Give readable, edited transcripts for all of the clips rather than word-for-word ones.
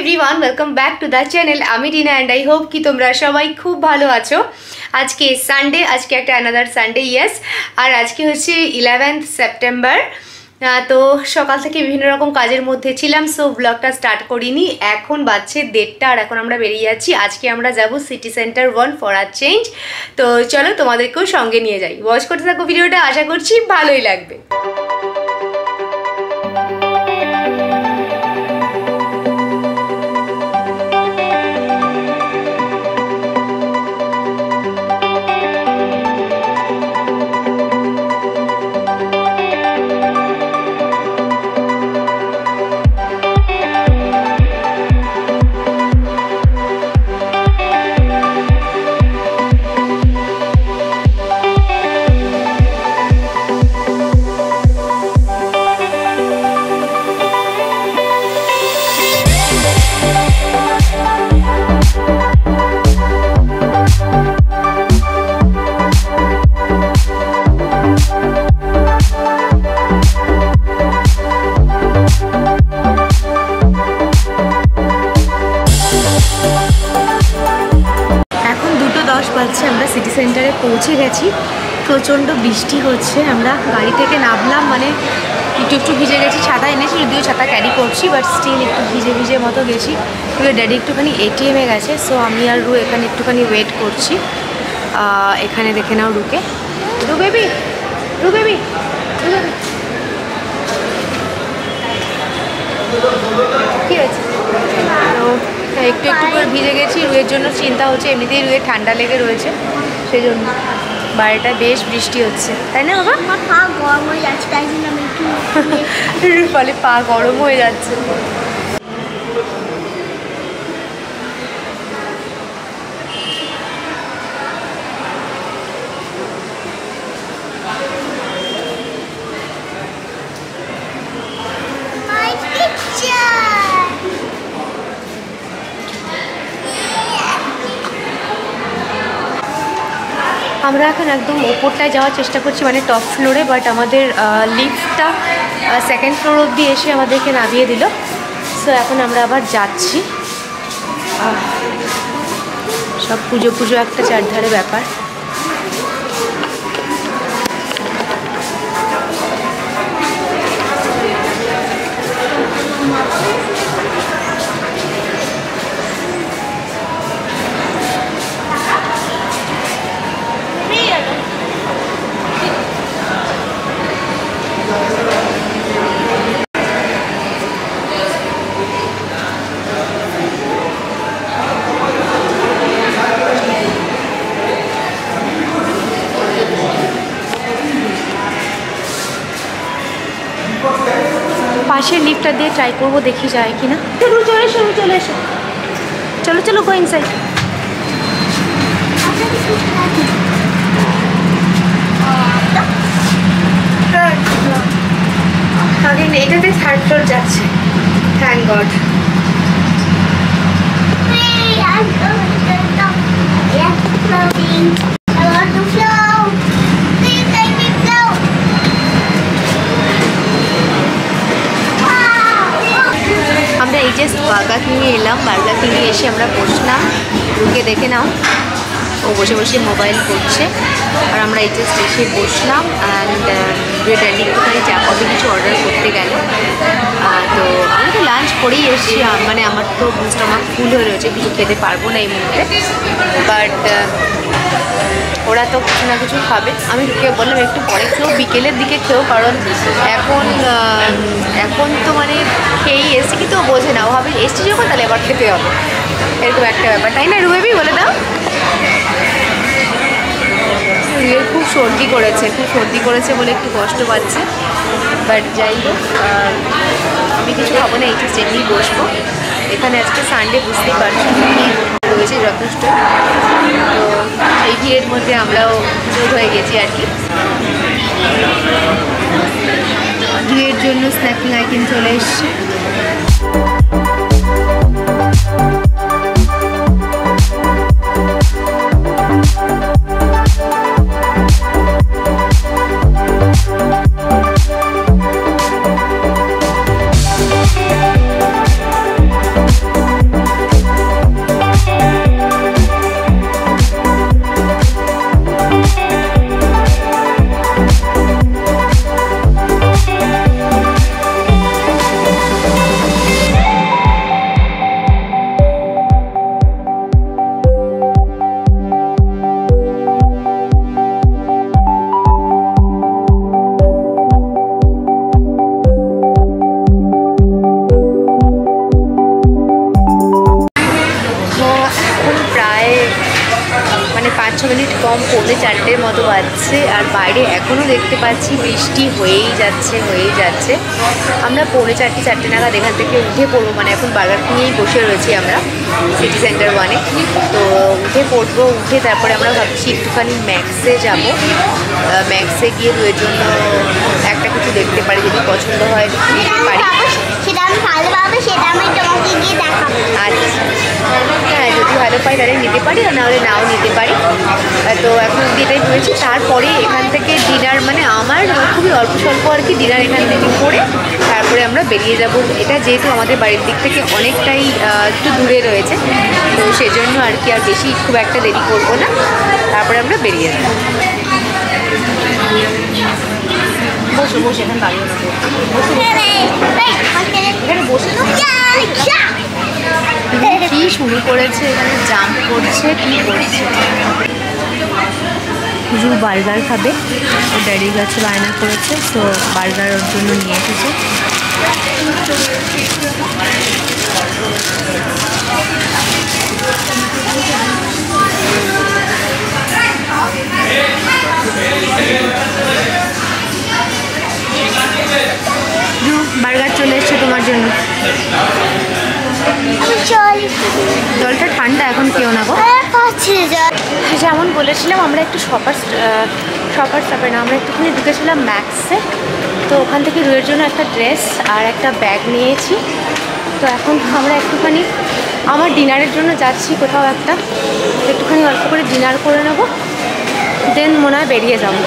Everyone welcome back to the channel आमी Dina and I hope कि तुम्हारा सबाई खूब भालो आछो। आज के सानडे आज के एक अनादार सानडे येस और आज के होच्छे 11 सेप्टेम्बर। तो सकाल থেকে বিভিন্ন রকম কাজের মধ্যে ছিলাম, সো ব্লগটা স্টার্ট করিনি। এখন বাজছে 1:30 আর এখন আমরা বেরিয়ে যাচ্ছি। আজকে আমরা যাব City Centre 1 for a change. তো চলো তোমাদেরকেও সঙ্গে নিয়ে যাই। ওয়াচ করতে থাকো ভিডিওটা, আশা করছি ভালোই লাগবে। আমরা সিটি সেন্টারে পৌঁছে গেছি। প্রচণ্ড বৃষ্টি হচ্ছে। আমরা গাড়ি থেকে নামলাম, মানে একটু ভিজে গেছি। ছাতা এনেছি, যদিও ছাতা ক্যারি করছি, বাট স্টিল একটু ভিজে মতো গেছি। ড্যাডি একটুখানি এটিএমে গেছে, সো আমি আর রু এখানে একটুখানি ওয়েট করছি। এখানে দেখে নাও রুকে, রু বেবি কী হয়েছে? তো একটু করে ভিজে গেছি। রুয়ের জন্য চিন্তা হচ্ছে, এমনিতেই রুয়ের ঠান্ডা লেগে রয়েছে, সেই জন্য বাইরেটায় বেশ বৃষ্টি হচ্ছে, তাই না বাবা? পা গরম হয়ে যাচ্ছে, তাই জন্য আমি একটু ফলে পা গরম হয়ে যাচ্ছে। আমরা এখন একদম ওপরটায় যাওয়ার চেষ্টা করছি, মানে টপ ফ্লোরে, বাট আমাদের লিফটটা সেকেন্ড ফ্লোর অবধি এসে আমাদেরকে নামিয়ে দিল। সো এখন আমরা আবার যাচ্ছি। সব পুজো একটা চারধারে ব্যাপার। পাশের লিফটটা দিয়ে ট্রাই করবো, দেখি যায় কি না। চলে এসো, চলো গো ইনসাইড। আগে এটাতে থার্ড ফ্লোর যাচ্ছে, থ্যাংক গড। আমরা এই জাস্ট বার্গার কিনে এলাম। বার্গার কিনে এসে আমরা বসলাম। রুকে দেখে নাও, ও বসে মোবাইল করছে, আর আমরা এই জাস্ট এসে বসলাম। অ্যান্ড ড্যাডি একটুখানি কত কিছু অর্ডার করতে গেল। তো আমি তো লাঞ্চ করেই এসেছি, মানে আমার তো স্টমাক ফুল হয়ে রয়েছে, কিছু খেতে পারবো না এই মুহূর্তে। বাট ওরা তো কিছু না কিছু খাবে। আমি রুকে বললাম একটু পরে খেয়েও, বিকেলের দিকে খেয়েও, কারণ এখন তো মানে খেয়েই এসছি, কিন্তু বোঝে না, ও ভাবে এসছি যখন তাহলে এবার খেতে হবে, এরকম একটা ব্যাপার, তাই না রুবেবি? বলে দাও। রুয়ের খুব সর্দি করেছে বলে একটু কষ্ট পাচ্ছে, বাট যাই হোক, আমি কিছু খাবো না, এই জাস্ট এমনি বসবো। এখানে আজকে সানডে, বুঝতেই পারছি ভিড় রয়েছে যথেষ্ট। তো এই ভিড়ের মধ্যে আমরাও যোগ হয়ে গেছি আর কি। রুয়ের জন্য স্ন্যাকিং আইটেম চলে এসছে। 5-6 মিনিট কম, পৌনে 4টের মতো বাজছে। আর বাইরে এখনও দেখতে পাচ্ছি বৃষ্টি হয়েই যাচ্ছে। আমরা পৌনে 4টে নাগাদ এখান থেকে উঠে পড়বো, মানে এখন বার্গার কিনেই বসে রয়েছি আমরা সিটি সেন্টার 1-এ। তো উঠে পড়বো, উঠে তারপরে আমরা ভাবছি একটুখানি ম্যাক্সে যাব। ম্যাক্সে গিয়ে দুয়ের জন্য একটা কিছু দেখতে পারি, যদি পছন্দ হয় নিতে পারি। সেটা আমি ভালো পাবো, সেটা আমি তোমাকে গিয়ে দেখাবো। আচ্ছা, হ্যাঁ, যদি ভালো পাই তাহলে নিতে পারি, আর নাহলে নাও নিতে পারি। তো এখন অব্দি এটাই হয়েছে। তারপরে এখান থেকে ডিনার, মানে আমার খুবই অল্প স্বল্প আর কি ডিনার এখান থেকে করে তারপরে আমরা বেরিয়ে যাব। এটা যেহেতু আমাদের বাড়ির দিক থেকে অনেকটাই একটু দূরে রয়েছে, তো সেজন্য আর কি আর বেশি খুব একটা দেরি করবো না, তারপরে আমরা বেরিয়ে যাব। বসে এখানে দাঁড়িয়ে না, এখানে বসে না। কি শুরু করেছে এখানে, জাম্প করছে, কি করছে। রু বার্গার খাবে, ও ড্যাডির কাছে বায়না করেছে, তো বার্গার ওর জন্য নিয়ে এসেছে। রু বার্গার চলে এসছে তোমার জন্য। জলটা ঠান্ডা, এখন কেউ না গো। যেমন বলেছিলাম আমরা একটু শপার স্টপে না, আমরা একটুখানি ঢুকেছিলাম ম্যাক্সে। তো ওখান থেকে রুয়ের জন্য একটা ড্রেস আর একটা ব্যাগ নিয়েছি। তো এখন আমরা একটুখানি আমার ডিনারের জন্য যাচ্ছি কোথাও একটুখানি অল্প করে ডিনার করে নেব, দেন মনে হয় বেরিয়ে যাবো।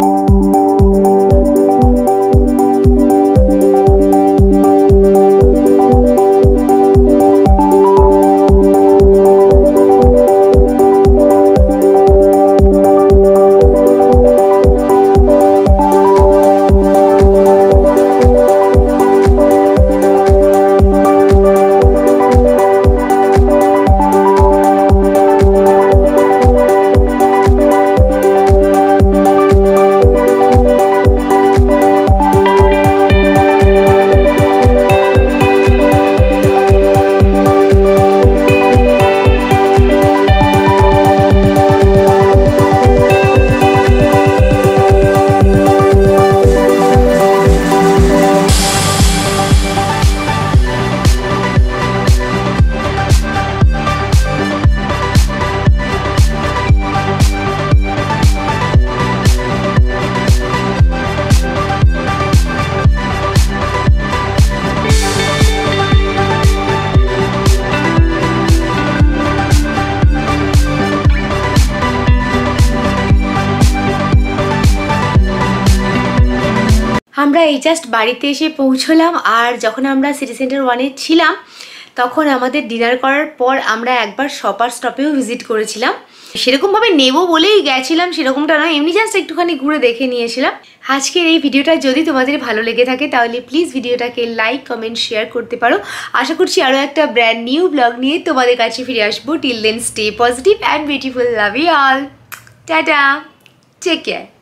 আমরা এই জাস্ট বাড়িতে এসে পৌঁছলাম। আর যখন আমরা সিটি সেন্টার 1-এ ছিলাম তখন আমাদের ডিনার করার পর আমরা একবার শপার স্টপেও ভিজিট করেছিলাম। সেরকমভাবে নেবো বলেই গেছিলাম সেরকমটা নয়, এমনি জাস্ট একটুখানি ঘুরে দেখে নিয়েছিলাম। আজকের এই ভিডিওটা যদি তোমাদের ভালো লেগে থাকে তাহলে প্লিজ ভিডিওটাকে লাইক, কমেন্ট, শেয়ার করতে পারো। আশা করছি আরও একটা ব্র্যান্ড নিউ ব্লগ নিয়ে তোমাদের কাছে ফিরে আসবো। Till then stay positive and beautiful, love you all, tata, take care.